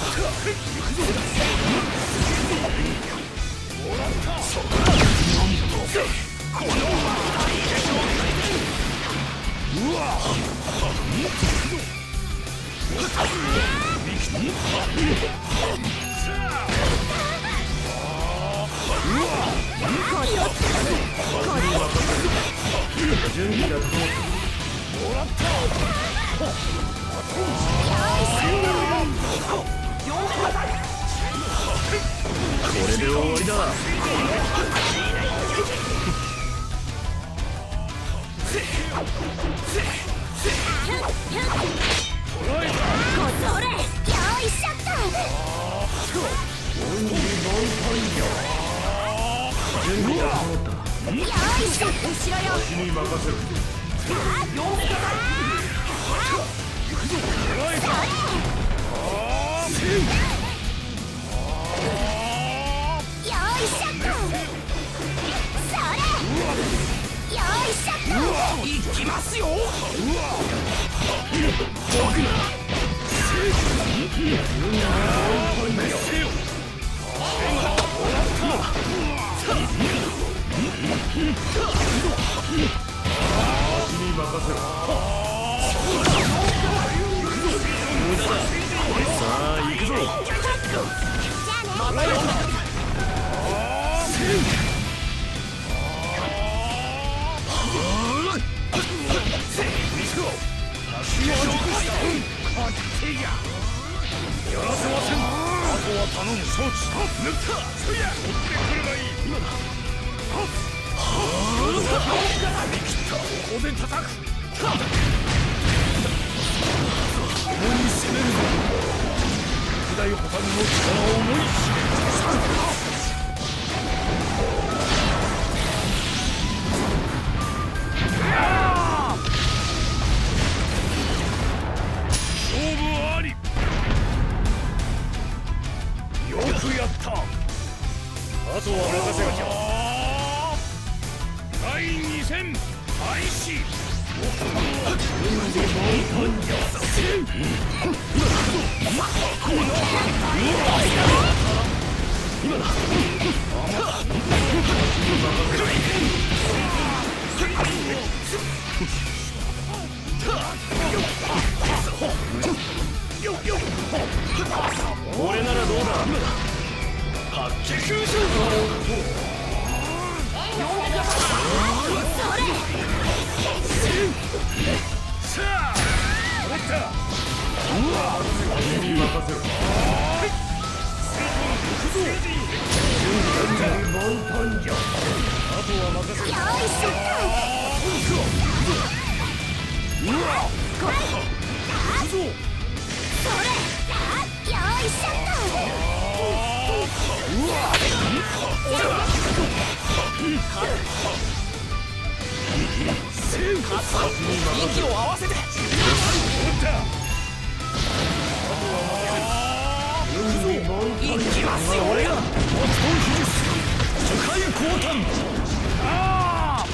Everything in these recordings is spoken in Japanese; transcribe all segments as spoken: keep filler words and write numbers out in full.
準備が整った。もらった。これで終わりだ。 それ、用意しちゃった。 準備が整った。 用意しちゃった。後ろよ。 私に任せる。 呼んでください。用意しちゃった。それ。用意しちゃった。行きますよ。僕な。 さあ行くぞ。やらせません。あとは頼む。承知。抜った。そや。追ってくればいい。今だ。はあ。見切った。ここで叩く。共に攻めるぞ。時代保管の力を思い知れ。勝負あり。よくやった。あとは任せなきゃ。第二戦開始。今だ。これならどうだ。発揮しましょう。さあ、持った。うわ、君に任せろ。じゃ。あとは任せる。よいしょ。うわ、これ。行くぞ。それ。用意しちゃった。うわ。息を合わせて。行きますよ。俺が世界降誕。ああ。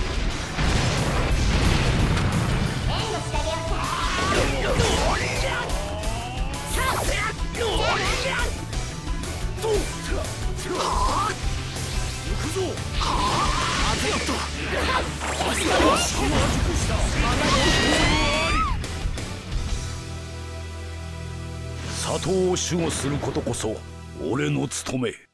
行くぞ。あてよっと。佐藤を守護することこそ俺の務め。